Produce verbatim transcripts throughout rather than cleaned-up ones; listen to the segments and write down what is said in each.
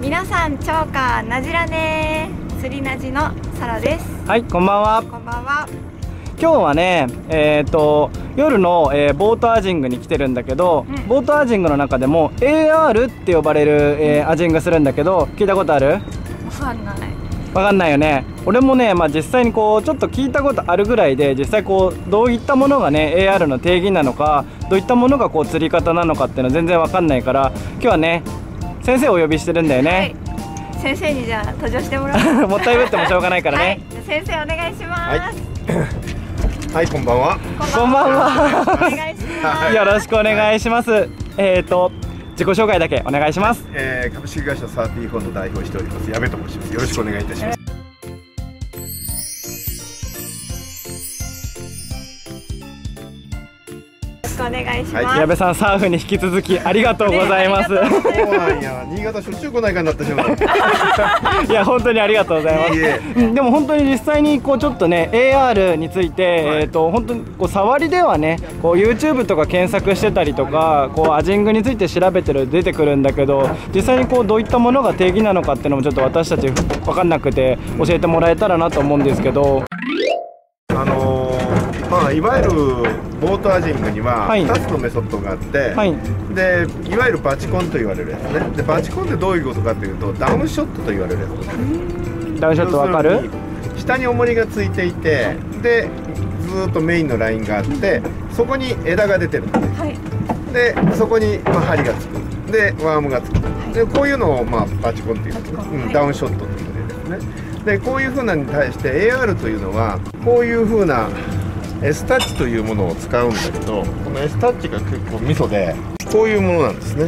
皆さん、超過なじらねー。釣りなじのサラです。 はい、こんばんは。 こんばんは。 今日はね、えー、と夜の、えー、ボートアジングに来てるんだけど、うん、ボートアジングの中でも エーアール って呼ばれる、えー、アジングするんだけど、聞いたことある？ わかんない。 わかんないよね。俺もね、まあ、実際にこうちょっと聞いたことあるぐらいで、実際こうどういったものがね エーアール の定義なのか、どういったものがこう釣り方なのかっていうの全然わかんないから、今日はね先生をお呼びしてるんだよね。はい、 先生にじゃあ登場してもらう。 もったいぶってもしょうがないからね。はい、 じゃ先生お願いします。 はいはい、こんばんは。 こんばんは。 お願いします。 よろしくお願いします。えっと自己紹介だけお願いします。 えー、株式会社サーティーフォンの代表をしております矢部と申します。よろしくお願いいたします。 お願いします。 矢部さん、サーフに引き続きありがとうございます。 そうなんや、新潟しょっちゅう来ないかになってしまう。 いや、本当にありがとうございます。でも本当に実際にこうちょっとね エーアール について、はい、えっと本当にこう触りではね、こう YouTube とか検索してたりとか、こうアジングについて調べてる出てくるんだけど、実際にこうどういったものが定義なのかっていうのもちょっと私たち分かんなくて教えてもらえたらなと思うんですけど。 あのー、まあいわゆるボートアジングにはふたつのメソッドがあって、はい、でいわゆるバチコンと言われるやつね。でバチコンってどういうことかというと、ダウンショットと言われるやつです。ダウンショットわかる？下に重りがついていて、でずーっとメインのラインがあって、そこに枝が出てるんです、はい、でそこに、まあ、針がつく、でワームがつく、でこういうのを、まあ、バチコンっていう、うん、ダウンショットっていうのですね。でこういうふうなに対して エーアール というのはこういうふうな S タッチというものを使うんだけど、この S タッチが結構ミソでこういうものなんですね。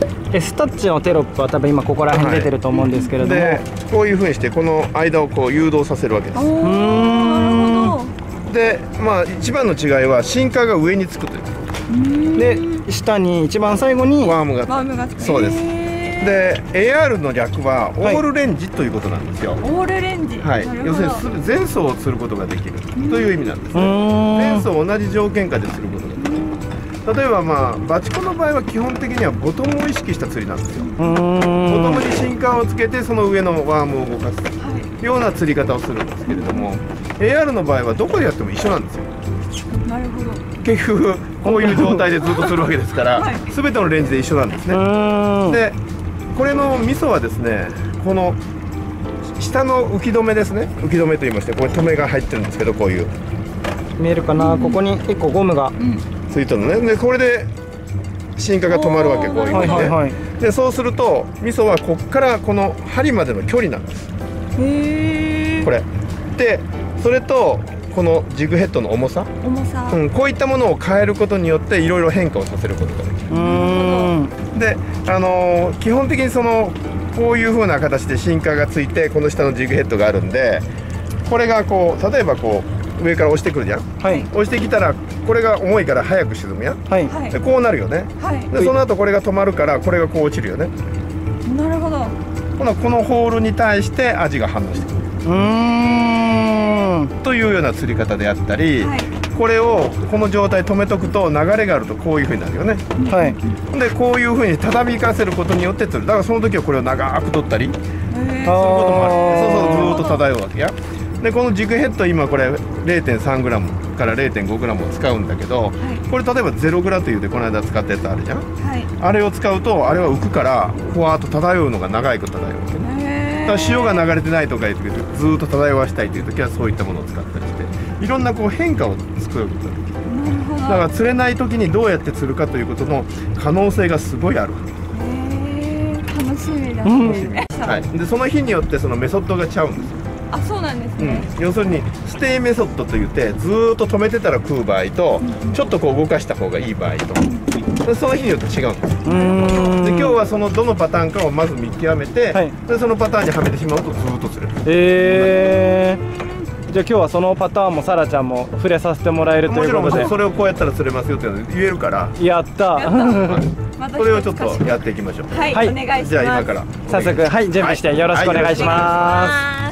S タッチのテロップは多分今ここら辺出てると思うんですけれども、はい、 でこういうふうにしてこの間をこう誘導させるわけです。うーん。 でまあ一番の違いはシンカーが上につくということで、下に一番最後にワームがつく。そうです。で エーアール の略はオールレンジということなんですよ。 はい、オールレンジ、 はい、要するに前走を釣ることができるという意味なんですね。前走を同じ条件下で釣ることができる。例えば、まあ、バチコンの場合は基本的にはボトムを意識した釣りなんですよ。ボトムにシンカーをつけてその上のワームを動かすというような釣り方をするんですけれども、 エーアール の場合はどこでやっても一緒なんですよ。 なるほど。 結局こういう状態でずっとするわけですから、はい、全てのレンジで一緒なんですね。でこれのミソはですね、この下の浮き止めですね。浮き止めと言いまして、これ止めが入ってるんですけど、こういう見えるかな、ここにいっこゴムがついてるのね。でこれでシンカーが止まるわけ、こういうふうにね。でそうするとミソはここからこの針までの距離なんです。へー。これでそれとこのジグヘッドの重さ、 重さ、 うん、こういったものを変えることによっていろいろ変化をさせることができる。で、あのー、基本的にそのこういう風な形でシンカーがついて、この下のジグヘッドがあるんで、これがこう例えばこう上から押してくるじゃん、はい、押してきたらこれが重いから早く沈むやん、はい、でこうなるよね、はい、でその後これが止まるからこれがこう落ちるよね。 なるほど。 このこのホールに対してアジが反応してくる。うーんというような釣り方であったり、はい、これをこの状態止めとくと流れがあるとこういうふうになるよね。はい。でこういうふうに畳みかせることによって釣る。だからその時はこれを長く取ったりすることもある。そうそう、ずーっと漂うわけや。でこのジグヘッド今これ れいてんさんグラム から れいてんごグラム を使うんだけど、はい、これ例えばゼログラというでこの間使ったやつあるじゃん、はい、あれを使うとあれは浮くからふわーっと漂うのが長いこと漂うわけね。だから潮が流れてないとかいう時、ずーっと漂わしたいという時はそういったものを使ったりして、いろんなこう変化を作ることができる。だから釣れない時にどうやって釣るかということの可能性がすごいあるわけ。 へー、楽しみだね。 はい。でその日によってそのメソッドがちゃうんですよ。 あ、そうなんですね。 うん、要するにステイメソッドといってずーっと止めてたら食う場合と、うん、ちょっとこう動かした方がいい場合と、でその日によって違うんです。で今日はそのどのパターンかをまず見極めて、はい、でそのパターンにはめてしまうとずーっと釣れる。へー。じゃあ今日はそのパターンもサラちゃんも触れさせてもらえるということで。もちろんそれをこうやったら釣れますよっていうの言えるから。 やった。 それをちょっとやっていきましょう。 はい、はい、お願いします。 じゃあ今から早速、はい、準備してよろしくお願いします。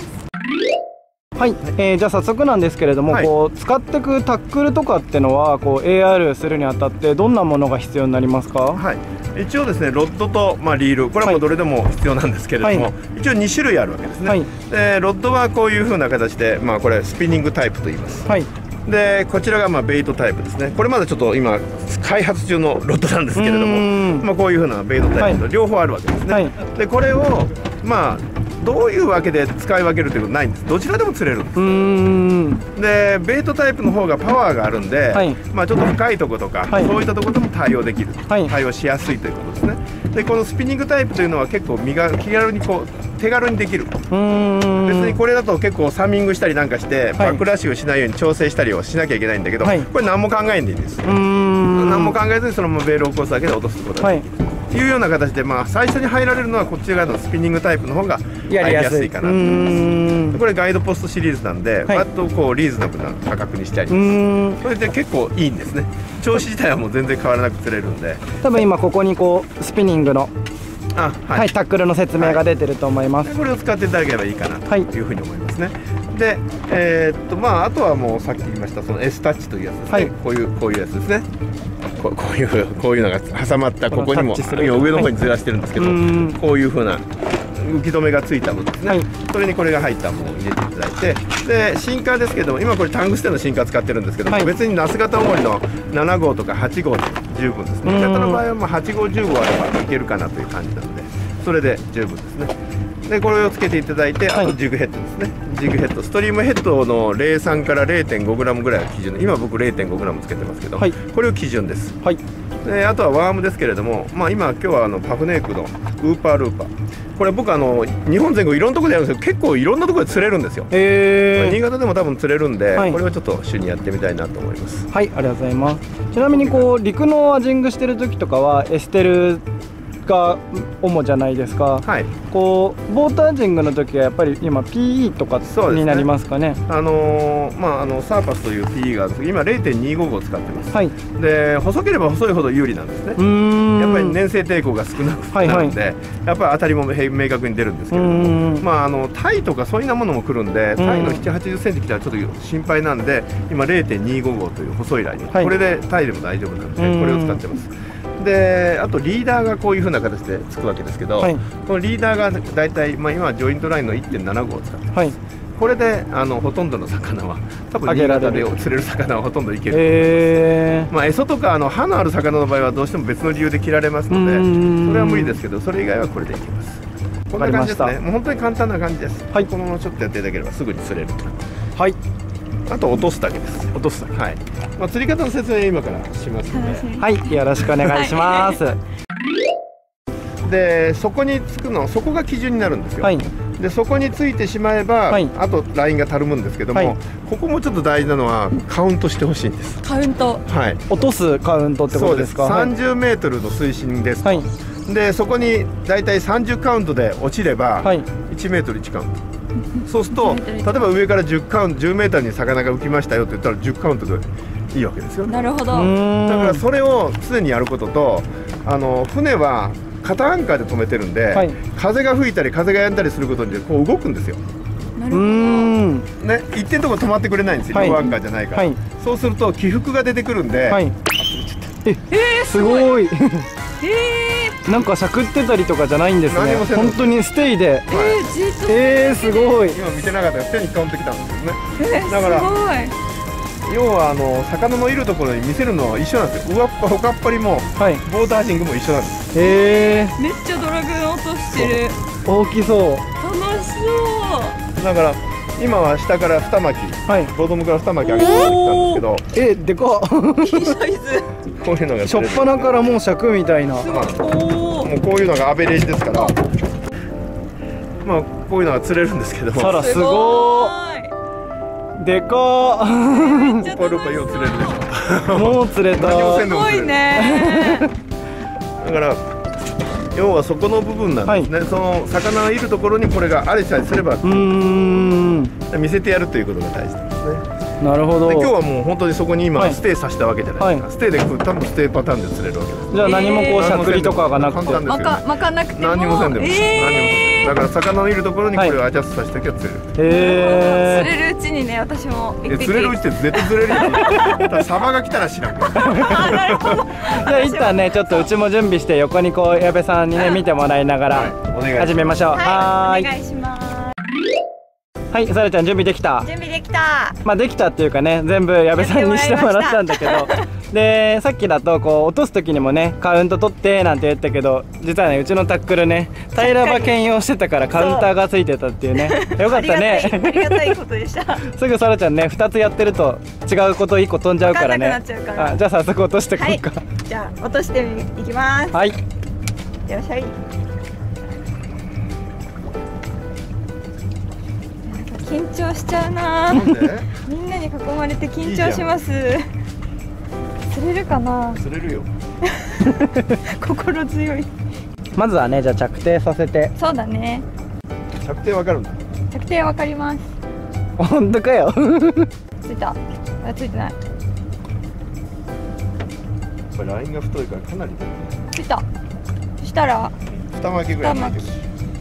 はい、えー、じゃあ早速なんですけれども、はい、こう使っていくタックルとかってのはこう エーアール するにあたってどんなものが必要になりますか？ はい、 一応ですねロッドと、まあ、リールこれはもうどれでも必要なんですけれども、はい、一応に種類あるわけですね、はい、でロッドはこういう風な形で、まあ、これスピニングタイプと言います、はい、でこちらがまあベイトタイプですね。これまだちょっと今開発中のロッドなんですけれども、まあこういう風なベイトタイプと両方あるわけですね、はい、でこれをまあどういうわけで使い分けるということないんです。どちらでも釣れるんです。でベイトタイプの方がパワーがあるんで、はい、まあちょっと深いところとか、はい、そういったところでも対応できる、はい、対応しやすいということですね。でこのスピニングタイプというのは結構身が気軽にこう手軽にできる。別にこれだと結構サミングしたりなんかして、はい、バックラッシュをしないように調整したりをしなきゃいけないんだけど、はい、これ何も考えんでいいんです。何も考えずにそのままベールを起こすだけで落とすことができる、はい、いうような形で、まあ、最初に入られるのはこっち側のスピニングタイプの方が入りやすいかなと思います。これガイドポストシリーズなんで、はい、割とこうリーズナブルな価格にしてあります。それで結構いいんですね。調子自体はもう全然変わらなく釣れるんで、 多分今ここにこうスピニングのあ、はいはい、タックルの説明が出てると思います、 はい、これを使っていただければいいかなというふうに思いますね、はい、で、えー、っとまああとはもうさっき言いましたその S タッチというやつですね、はい、こういうこういうやつですね。こ, こういうこういうのが挟まったここにも上の方にずらしてるんですけど、はい、こういうふうな浮き止めがついたものですね、はい、それにこれが入ったものを入れていただいて、でシンカーですけども今これタングステンのシンカー使ってるんですけども、はい、別にナス型重りのなな号とかはち号で十分ですね。型の場合はまあはち号じゅう号あればいけるかなという感じなのでそれで十分ですね。でこれをつけていただいて、あとジグヘッドですね、はい、ジグヘッドストリームヘッドの ゼロさん から ゼロてんごグラム ぐらいが基準、今僕 ゼロてんごグラム つけてますけど、はい、これを基準です、はい、であとはワームですけれども、まあ、今今日はあのパフネークのウーパールーパー、これ僕あの日本全国いろんなところでやるんですけど結構いろんなところで釣れるんですよ。えー、新潟でも多分釣れるんで、はい、これをちょっと主にやってみたいなと思います。 はい、ありがとうございます。ちなみにこう陸のアジングしてる時とかはエステルが主じゃないですか、はい、こうボータージングの時はやっぱり今 ピーイー とかになりますかね。 あのー、まああのサーパスという ピーイー があるんですけど今 ゼロてんにご号を使ってます、はい、で細ければ細いほど有利なんですね。やっぱり粘性抵抗が少なくなるんで、はいはい、やっぱり当たりも明確に出るんですけれども、まああのタイとかそういうなものも来るんでタイのななじゅうはちじゅっセンチ来たらちょっと心配なんで今 ゼロてんにご号という細いライン、はい、これでタイでも大丈夫なのでこれを使ってます。であとリーダーがこういう風な形でつくわけですけど、はい、このリーダーがだいたい、まあ、今はジョイントラインの いってんなな号を使ってます、はい、これであのほとんどの魚は多分新潟で釣れる魚はほとんどいけると思います、えーまあ、エソとかあの歯のある魚の場合はどうしても別の理由で切られますのでそれは無理ですけどそれ以外はこれでいけます。こんな感じですね。もう本当に簡単な感じです、はい、このままちょっとやっていただければすぐに釣れると。はい、あと落とすだけです。落とすだけ。はい。まあ釣り方の説明今からしますので。 はい、よろしくお願いします。 で、そこにつくの、そこが基準になるんですよ。はい。で、そこについてしまえば、はい、あとラインがたるむんですけども、はい、ここもちょっと大事なのはカウントしてほしいんです。 カウント。 はい。 落とすカウントってことですか。 そうです。さんじゅうメートルの水深です。はい。で、そこにだいたいさんじゅうカウントで落ちれば、はい、いちメートルいちカウント。そうすると例えば上からじゅうカウントじゅうメーターに魚が浮きましたよって言ったらじゅうカウントでいいわけですよね。 なるほど。だからそれを常にやることと、あの船は片アンカーで止めてるんで、はい、風が吹いたり風が止んだりすることによってこう動くんですよ。 なるほど。 ね、一点のとこ止まってくれないんですよ、両アンカーじゃないから、はい、そうすると起伏が出てくるんで、はい、 ええー、すごい。えー、なんかしゃくってたりとかじゃないんですね。本当にステイで。はい、えー、すごい。 今見てなかったら手にカウントきたんですよね。えー、だから要はあの魚のいるところに見せるのは一緒なんですよ。上っぱ他っぱりも、はい、ボータージングも一緒なんです。 えー、めっちゃドラグーン落としてる。 大きそう。 楽しそう。 だから今は下から二巻き、はい、ボトムから二巻き上げてきたんですけど、 えでかっ。 いいサイズ。 こういうのがしょっぱなからもう尺みたいな。もうこういうのがアベレージですから、まあこういうのが釣れるんですけども。 さらすごい。でかー。 ルパルパよう釣れるでしょ。 もう釣れた。 すごいね。 だから要はそこの部分なんですね、はい、その魚がいるところにこれがあれさえすれば見せてやるということが大事なんですね。 なるほど。 で今日はもう本当にそこに今ステイさせたわけじゃないですか、はい、ステイで多分ステイパターンで釣れるわけです。 じゃあ何もこうしゃくりとかがなくて、 巻かなくても何にもせんでも、えー、何にもせんでもだから魚のいるところにこれをアジャストさせておけば釣れる。 へ釣れるうちにね、私も一匹。 釣れるうちって絶対釣れるよ。ただサバが来たら知らんけど。 あ、なるほど。 じゃあ一旦ねちょっとうちも準備して横にこう矢部さんにね見てもらいながら始めましょう。 はい、お願いします。 はい、さらちゃん準備できた？ 準備できた。 まあできたっていうかね、全部矢部さんにしてもらったんだけどで、さっきだとこう落とす時にもねカウント取ってなんて言ったけど、実はねうちのタックルね平らば兼用してたからカウンターがついてたっていうね。よかったね。 ありがたいことでした。 すぐさらちゃんねふたつやってると違うこといっこ飛んじゃうからね。 分かんなくなっちゃうから。 あ、じゃあ早速落としてくるか。 はい、じゃあ落としていきます。 はい、 いらっしゃい。緊張しちゃうな。 なんで？ みんなに囲まれて緊張します。釣れるかな。 釣れるよ。 心強い。 まずはねじゃあ着底させて。 そうだね。 着底わかるんだ。 着底わかります。 本当かよ。 ついた。あ、ついてない。 これラインが太いからかなりだよね。 ついた。そしたら二巻きぐらい巻いてくる。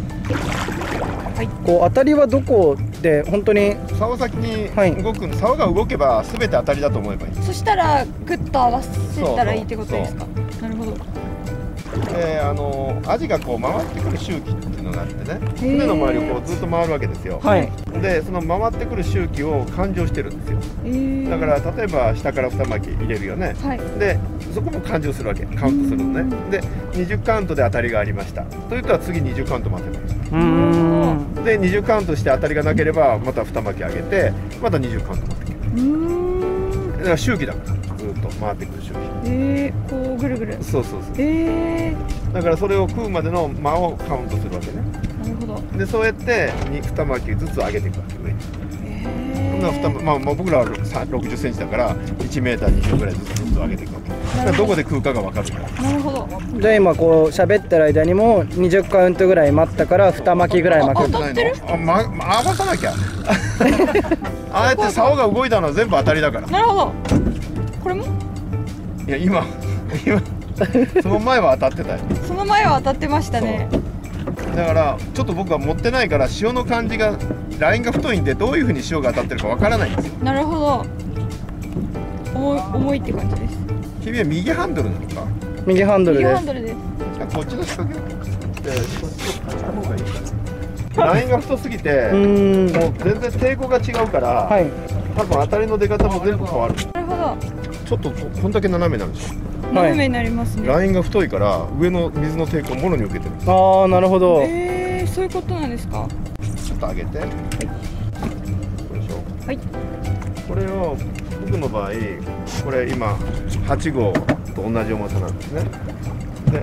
こう当たりはどこで本当に竿先に動く、はい、竿が動けばすべて当たりだと思えばいい。 そしたらグッと合わせたらいいってことですか。なるほど。 で、あのアジがこう回ってくる周期っていうのがあってね、船の周りをこうずっと回るわけですよ。 はい、 でその回ってくる周期を勘定してるんですよ。 えー、 だから例えば下から二巻き入れるよね、はい、でそこも勘定するわけ、カウントするのね。でにじゅうカウントで当たりがありましたというと次にじゅうカウント待てばいい。うーん、でにじゅうカウントして当たりがなければまた二巻き上げてまたにじゅうカウント待ってくる。うーん、だから周期だからずっと回ってくる周期。 えー、こうぐるぐる。そうそうそう。えー、 だからそれを食うまでの間をカウントするわけね。 なるほど。 でそうやって二巻きずつ上げていくわけ上に。まあ、まあ僕らはろくじゅっセンチだからいちメーターにじゅうぐらいずつずつ上げていくわけ。だからどこで食うかが分かるから。 なるほど。 じゃあ今こう喋ってる間にもにじゅうカウントぐらい待ったからに巻きぐらい巻く。 当たってる？ あ、ま、ま、合わさなきゃ。ああやって竿が動いたのは全部当たりだから。 なるほど。これも？ いや今今その前は当たってたよ。 その前は当たってましたね。 だからちょっと僕は持ってないから潮の感じがラインが太いんでどういう風に潮が当たってるかわからないんですよ。 なるほど。重い重いって感じです。 君は右ハンドルなのか？ 右ハンドルです。 右ハンドルです。 あ、こっちの仕掛けでこっちをした方がいいかな。ラインが太すぎてもう全然抵抗が違うから、はい、多分当たりの出方も全部変わる。 なるほど。 ちょっとこんだけ斜めなんですよ。 斜めになりますね。 ラインが太いから上の水の抵抗をもろに受けてる。 ああ、なるほど。 えー、そういうことなんですか。 ちょっと上げて。はい。よいしょ。 はい。 これを僕の場合、これ今はち号と同じ重さなんですね。で、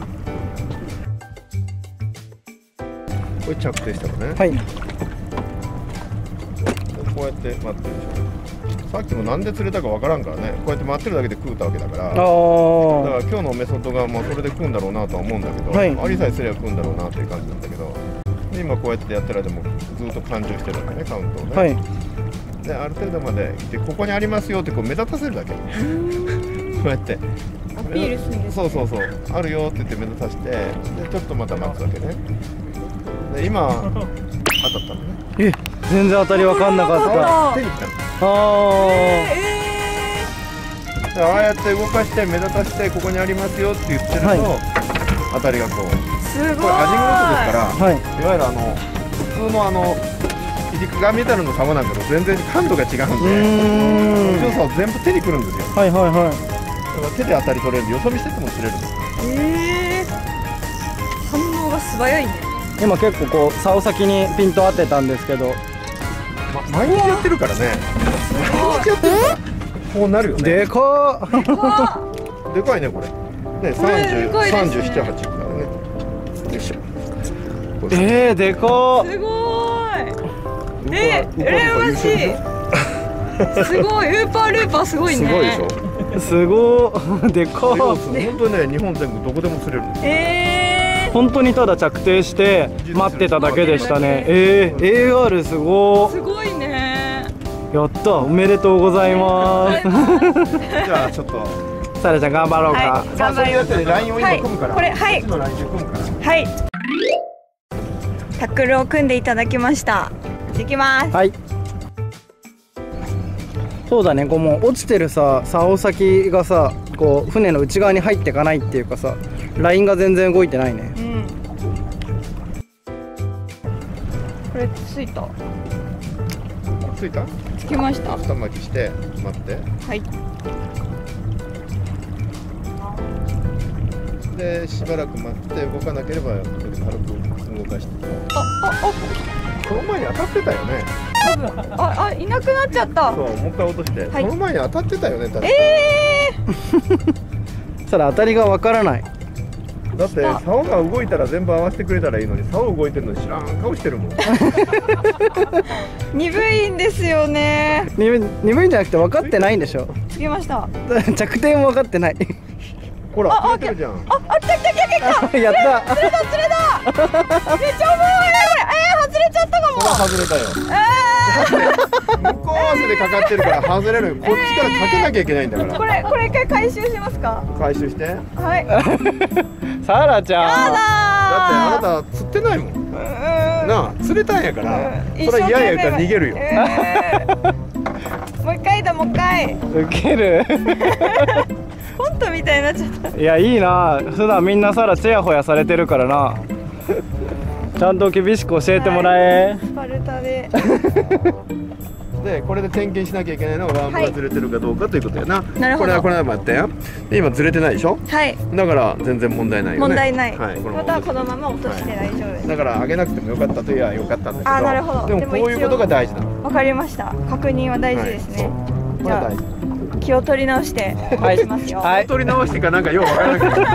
これ着底したのね。はい。こうやって待ってるでしょ。さっきもなんで釣れたかわからんからね、こうやって待ってるだけで食うたわけだから、だから今日のメソッドがまあそれで食うんだろうなとは思うんだけど、はい、ありさえすれば食うんだろうなっていう感じなんだけど、で今こうやってやってる間もずっと勘定してるわけね、カウントをね。はい、である程度まで来てここにありますよってこう目立たせるだけ。こうやってアピールするんです、ね、 そうそうそう、あるよって言って目立たせて、でちょっとまた待つわけね。で今当たったのね。 え、全然当たり分かんなかった。 手に来たの。 ああ、 えー、ああやって動かして目立たせてここにありますよって言ってると、はい、当たりがこう、 すごい、 これ味の音ですから、はい、いわゆるあの普通のあのガメタルの竿なんかと全然感度が違うんで、強さを全部手にくるんですよ。はいはいはい。だから手で当たり取れるんで、よそ見してても釣れるんです。 ええー、反応が素早いね。 今結構こう竿先にピント当てたんですけど、 ま、毎日やってるからね。毎日やってるからこうなるよね。 でかー。 でかいねこれ。ね、三十三十七八からね。よいしょ。 えー、でかー。 すごーい。えー、羨ましい。すごい、ウーパールーパーすごいね。 すごいでしょ。 すごー、でかー。 本当にね、日本全国どこでも釣れる。 えー。 本当にただ着底して待ってただけでしたね。えー、エーアール すごー。 すごいね。 やった、おめでとうございます。 じゃあちょっとサラちゃん頑張ろうか。 はい、頑張ります。 ラインを今組むから。 これ、はい。 のラインで組むから。 はい。 タックルを組んでいただきました。行きます。 はい。そうだね、こうもう落ちてるさ竿先がさ、こう船の内側に入っていかないっていうかさ、ラインが全然動いてないね。 うん。これついた。 ついた？ つきました。 二巻きして待って。 はい。 でしばらく待って動かなければ軽く動かして。 あああ。 この前に当たってたよね。 多分ああいなくなっちゃった。 そうもう一回落として、 はい、 この前に当たってたよね。確かええー。そら当たりがわからない。 だって竿が動いたら全部合わせてくれたらいいのに、竿動いてるの知らん顔してるもん。 鈍いんですよね。 鈍い鈍いんじゃなくて分かってないんでしょ。 つきました。 着点も分かってない。 ほら釣れてるじゃん。 ああ来た来た来た来た。 やった。 釣れた釣れた。めっちゃ重い。えー、外れちゃったかも。 ほら外れたよ。 えー、向こう合わせでかかってるから外れる。こっちからかけなきゃいけないんだから。 これこれ一回回収しますか。 回収して。 はい。 サラちゃん。 やだー。 だってあなた釣ってないもん。なあ釣れたんやから。それ嫌や言うから逃げるよ。 えー、もう一回だもう一回。 ウケる。 コントみたいになっちゃった。 いやいいな。普段みんなサラチヤホヤされてるからな。ちゃんと厳しく教えてもらえ。 スパルタで。 でこれで点検しなきゃいけないのはワームがずれてるかどうかということやな。 なるほど。 これはこれは待ってや。で今ずれてないでしょ。 はい。 だから全然問題ないよね。 問題ない。 はい。 またこのまま落として大丈夫です。 だから上げなくてもよかったといえばよかったんだけど。 あ、なるほど。 でもこういうことが大事なの。 わかりました。確認は大事ですね。じゃあ気を取り直して落としますよ。 はい。 取り直してかなんかようわからなくて。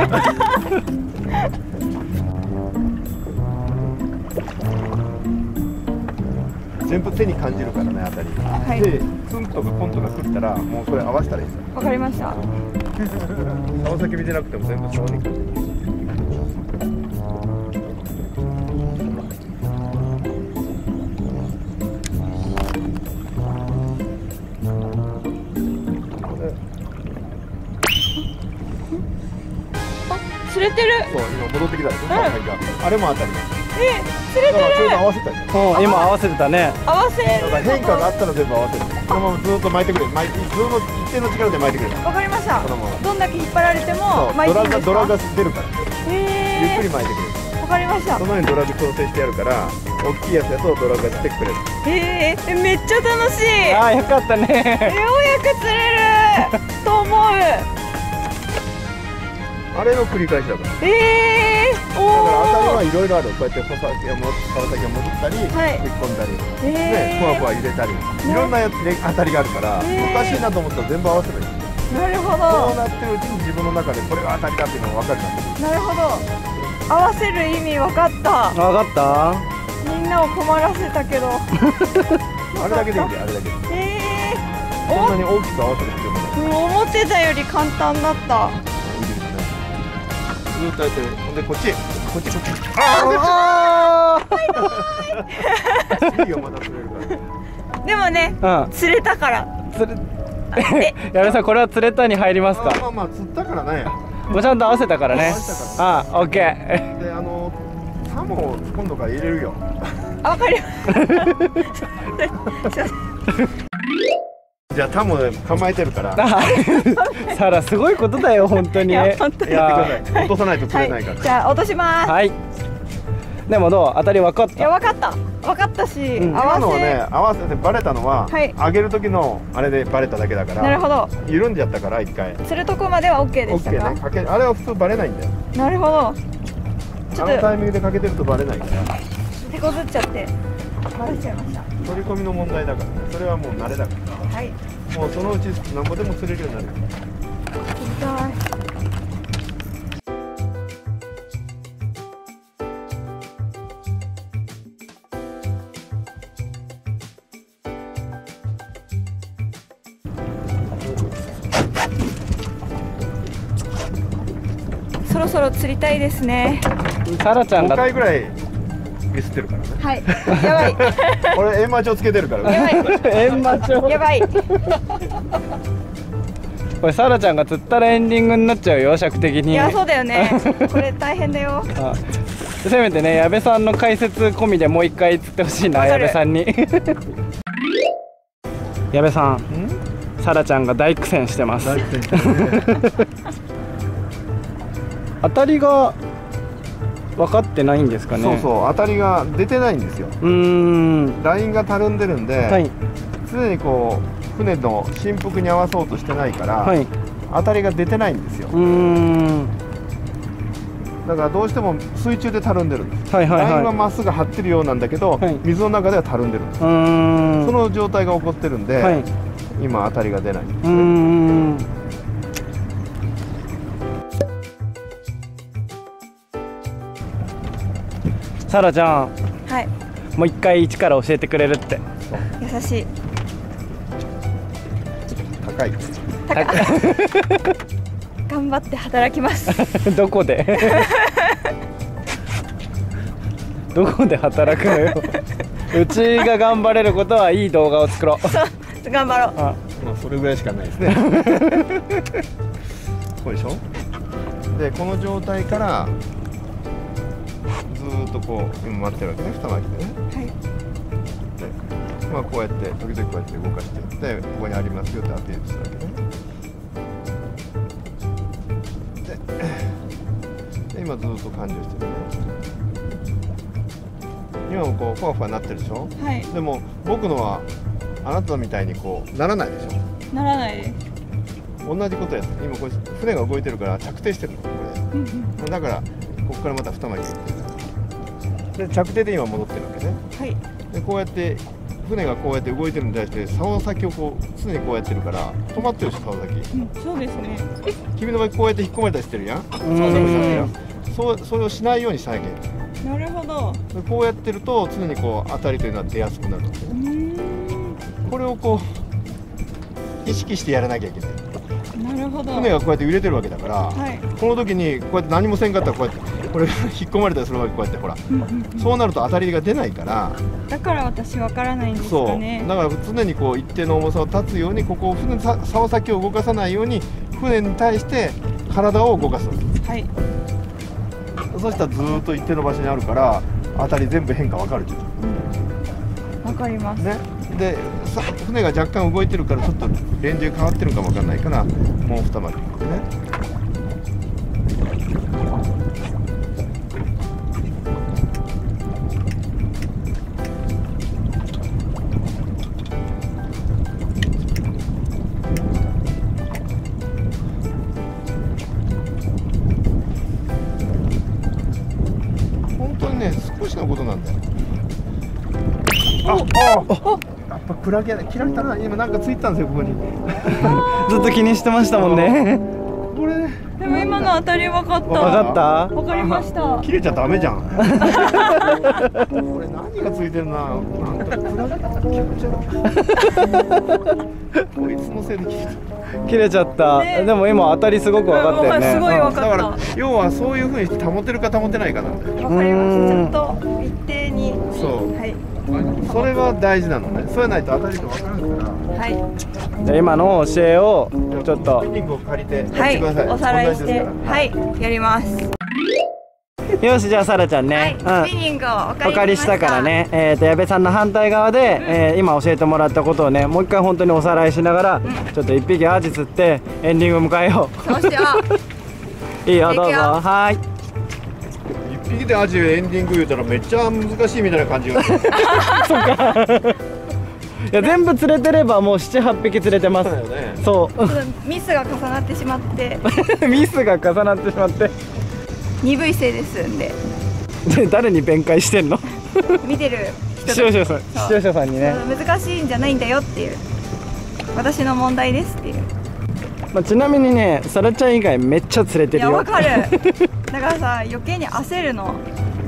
全部手に感じるからね、あたり。はい、で、ツンとかコンとか食ったら、もうそれ合わせたらいいですよ。 わかりました。 竿先見てなくても全部竿に感じる。 あ、釣れてる。 そう、今戻ってきたでしょ。竿先が。あれも当たります。 え、釣れてる。 ちょうど合わせたよ。 うん、今合わせてたね。 合わせる。 だから変化があったら全部合わせる。このままずっと巻いてくれ。巻いて、ずっと一定の力で巻いてくれ。 わかりました。 このまま。 どんだけ引っ張られても巻いていいんですか。 ドラがドラが出るから。 へゆっくり巻いてくれる。 わかりました。 そのようにドラグ調整してやるから、大きいやつだとドラグがしてくれる。 へえ、めっちゃ楽しい。 ああ、よかったね。 ようやく釣れると思う。 あれの繰り返しだから。 ええー、おだお。 から当たりはいろいろある。こうやって穂先がも竿先が戻ったり、 はい、 引っ込んだり、 えー、 ね、ふわふわ入れたり、いろんなやつで当たりがあるから、 えー、 おかしいなと思ったら全部合わせる。 なるほど。 そうなってるうちに自分の中でこれが当たりだっていうのが分かるから。 なるほど。合わせる意味分かった。 分かった。 みんなを困らせたけど。 あれだけでいいんだよ、あれだけで。 ええー、 そんなに大きく合わせる必要もない。 思ってたより簡単だった。 ずっとやってる。ほんでこっち、こっちこっち。 ああ。いいよ、また釣れるから。 でもね、 うん、 釣れたから。 釣れ。矢部さん、これは釣れたに入りますか。 まあまあ釣ったからね。 もうちゃんと合わせたからね。ああ、オッケー。 で、あのサモを今度から入れるよ。 あ、わかります。 じゃあタモで構えてるから。 サラすごいことだよ本当に。いや本当に。 落とさないと釣れないから。 はい、じゃあ落とします。 はい。でもどう当たり分かった？ いや分かった分かったし、うん、合わせ今のはね合わせてバレたのは、はい、上げる時のあれでバレただけだから。 なるほど。 緩んじゃったから一回。 釣るとこまではオッケーでしたか？ オッケーね。かけあれは普通バレないんだよ。 なるほど。 ちょっとあのタイミングでかけてるとバレないから。 手こずっちゃってバレちゃいました。 取り込みの問題だからね。それはもう慣れだから。 はい。 もうそのうちなんぼでも釣れるようになる。 痛い。そろそろ釣りたいですね。 サラちゃんがごかいぐらいミスってるからね。 はい。やばい。 俺閻魔帳つけてるから。 やばい。 閻魔帳。 やばい。 これサラちゃんが釣ったらエンディングになっちゃうよ、尺的に。 いや、そうだよね。これ大変だよ。 あせめてね矢部さんの解説込みでもう一回釣ってほしいな、矢部さんに。矢部さん、さらちゃんが大苦戦してます。当たりが分かってないんですかね。 そうそう、当たりが出てないんですよ。うーん、ラインがたるんでるんで、はい、常にこう船の振幅に合わそうとしてないから、はい、当たりが出てないんですよ。うーん、だからどうしても水中でたるんでるんです。ラインはまっすぐ張ってるようなんだけど、はい、水の中ではたるんでるんです。うーん、その状態が起こってるんで、はい、今当たりが出ないんですね。うーん、 さらちゃん、 はい、 もう一回一から教えてくれるって。 優しい。 高い。 高い。頑張って働きます。 どこで？どこで働くのよ。うちが頑張れることはいい動画を作ろう。 そう、頑張ろう。 あ、まあそれぐらいしかないですね。これでしょ。でこの状態からずーっとこう今待ってるわけね、二巻きでね。はい。で、まあこうやって時々こうやって動かしていって、ここにありますよってアピールするわけね。で、今ずーっと完了してるね。今もこうふわふわなってるでしょ。はい。でも僕のはあなたみたいにこうならないでしょ。 ならないです。 同じことやって、今これ船が動いてるから着底してるのこれ。だからここからまた二巻きいってる。で着底で今戻ってるわけね。はい。でこうやって船がこうやって動いてるのに対して竿先をこう常にこうやってるから止まってるでしょ、竿先。 うん、そうですね。 君の場合こうやって引っ込まれたりしてるやん。そうそうそう、それをしないようにしなきゃいけない。 なるほど。 こうやってると常にこう当たりというのは出やすくなるので、これをこう意識してやらなきゃいけない。 なるほど。 船がこうやって揺れてるわけだから、はい、この時にこうやって何もせんかったらこうやってこれ引っ込まれたりするわけ、こうやってほらそうなると当たりが出ないから。 だから私わからないんですかね。 そうだから常にこう一定の重さを立つように、ここを船竿先を動かさないように船に対して体を動かすわけ。はい。そしたらずーっと一定の場所にあるから当たり全部変化わかるじゃん。 わかります。 ね。でさ船が若干動いてるからちょっとレンジが変わってるかもわかんないから、もう二巻きでね。本当にね少しのことなんだよ。ああやっぱクラゲ切られたな。今なんかついたんですよここに。 ずっと気にしてましたもんね。 これでも今の当たり分かった。 分かった。 分かりました。 切れちゃダメじゃん。これ何がついてるな。なんかクラゲだったら気持ち悪い。こいつのせいで切れた。 切れちゃった。ね、でも今当たりすごく分かったよね。 すごい分かった。 だから要はそういう風にして保てるか保てないかなんだよ。 分かります。ちゃんと一定に。 そう。はい。それが大事なのね。そうやないと当たりと分からんから。はい。 じゃあ今の教えをちょっと。 スピニングを借りてやってはい。 ください。 おさらいして、はい、やります。 よし、じゃあさらちゃんね、 はい、スピニングをお借りしたからね、えーと矢部さんの反対側で、えー、今教えてもらったことをねもう一回本当におさらいしながら、うん、ちょっと一匹アジ釣ってエンディング迎えよう。 そうしよう。いいよ、どうぞ。はい。 一匹でアジエンディング言うたらめっちゃ難しいみたいな感じが。そうか。いや全部釣れてればもう七八匹釣れてます。そうだよね。そう。 ミスが重なってしまって。 ミスが重なってしまって。 鈍いせいですんで。 で誰に弁解してんの？ 見てる人。 視聴者さん、視聴者さんにね。 難しいんじゃないんだよっていう。私の問題ですっていう。 まあちなみにね、さらちゃん以外めっちゃ釣れてるよ。 いやわかる。だからさ余計に焦るの。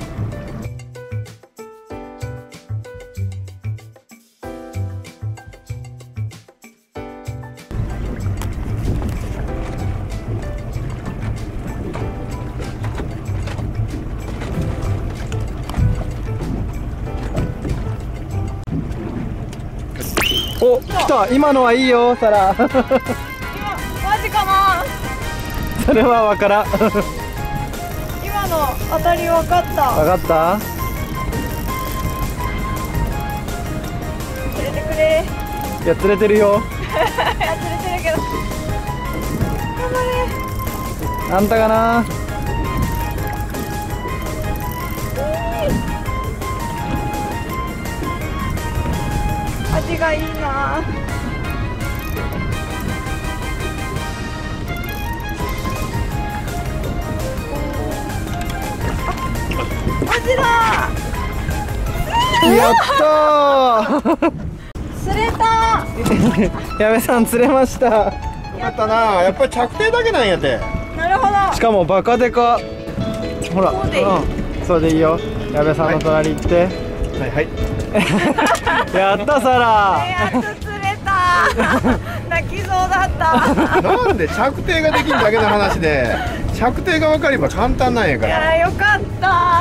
お、来た。今のはいいよ、サラ。 マジかな。 それはわからん。 今今の当たり分かった。 分かった？ 釣れてくれ。 いや釣れてるよ。 いや釣れてるけど。頑張れ。 あんたかな。 味がいいな。味だ。 やったー。 釣れた。 矢部さん釣れました。 よかったな。やっぱり着底だけなんやて。 なるほど。 しかもバカでか。ほら、 そうでいい。 うん、そうでいいよ。矢部さんの隣行って。 はいはい。 やったサラ。 やっと釣れた。泣きそうだった。 なんで着底ができるだけの話で着底が分かれば簡単なんやかいら。 やよかった。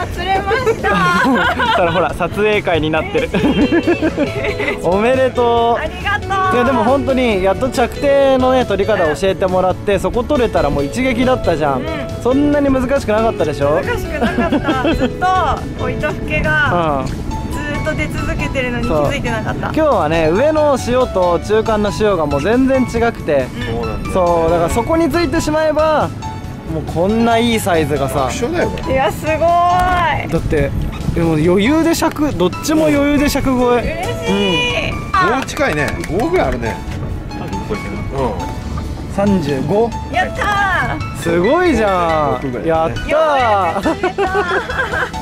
釣れました。 たらほら撮影会になってる。おめでとう。 ありがとう。 いやでも本当にやっと着底のね取り方教えてもらってそこ取れたらもう一撃だったじゃん、うん、そんなに難しくなかったでしょ。 難しくなかった。ずっとお糸ふけが、うんずっと出続けてるのに気づいてなかった。今日はね上の塩と中間の塩がもう全然違くて、うん、そうだからそこについてしまえばもうこんないいサイズがさ一緒だよこれ。 いやすごい。 だってでも余裕で尺どっちも余裕で尺超え。 嬉しい。 ご、うん、近いね。ごぐらいあるね。 うんさんじゅうご。 やったー。 すごいじゃん。やったー。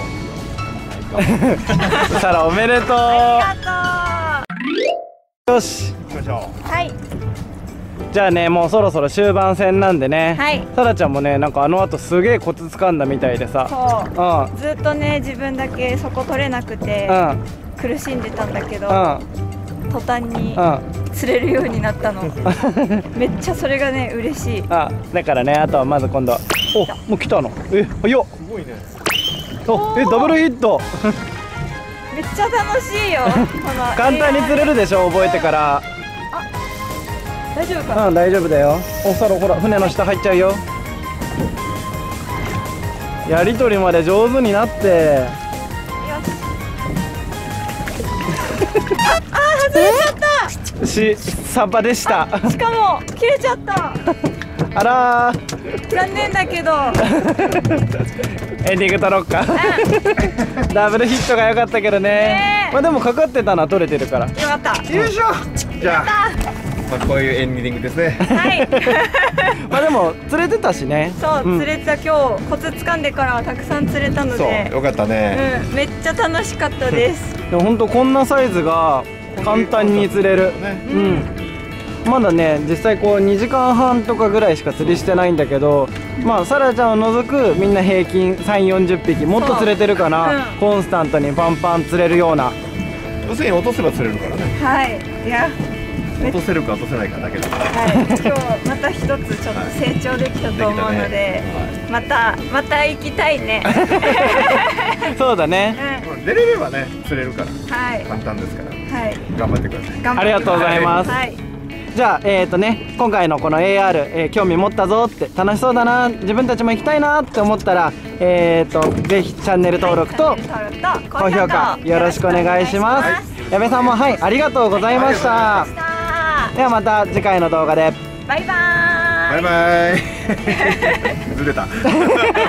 サラおめでとう。 ありがとう。よし行きましょう。 はい。 じゃあねもうそろそろ終盤戦なんでね、 はい、 サラちゃんもねなんかあの後すげえコツ掴んだみたいでさ。 そう、 うん、 ずっとね自分だけそこ取れなくて、うん、苦しんでたんだけど、うん、途端に釣れるようになったの。めっちゃそれがね嬉しい。 あだからねあとはまず今度おもう来たの。え早っ。 すごいね。 おえダブルヒット。 めっちゃ楽しいよ。 簡単に釣れるでしょ覚えてから。あ大丈夫かな。 うん大丈夫だよ。おサラほら船の下入っちゃうよ。やりとりまで上手になって。よし。 ああ外れちゃった。 しサバでした。 しかも切れちゃった。 あらー残念だけどエンディング撮ろうか。ダブルヒットが良かったけどね。まあでもかかってたのは取れてるからよかった。 よいしょ。じゃあまあこういうエンディングですね。 はいまあでも釣れてたしね。 そう、うん、釣れた。今日コツ掴んでからたくさん釣れたのでそうよかったね、 うん、めっちゃ楽しかったです。 でもほんとこんなサイズが簡単に釣れる、ね、うんまだね実際こうにじかんはんとかぐらいしか釣りしてないんだけど、まあサラちゃんを除くみんな平均さんじゅうよんじゅっぴきもっと釣れてるかな、うん、コンスタントにパンパン釣れるような。 要するに落とせば釣れるからね。 はいいや落とせるか落とせないかだけだ。 はい今日また一つちょっと成長できたと思うので、ねはい、またまた行きたいね。 そうだね、 うん、出れればね釣れるから、はい、簡単ですから、 はい、 頑張ってください。 ありがとうございます、はい、じゃあえっ、ー、とね今回のこの エーアール、えー、興味持ったぞって楽しそうだな自分たちも行きたいなって思ったらえっ、ー、とぜひチャンネル登録と高評価よろしくお願いします。矢部さんもはいありがとうございました。ではまた次回の動画でバイバーイ。 バイバイずれた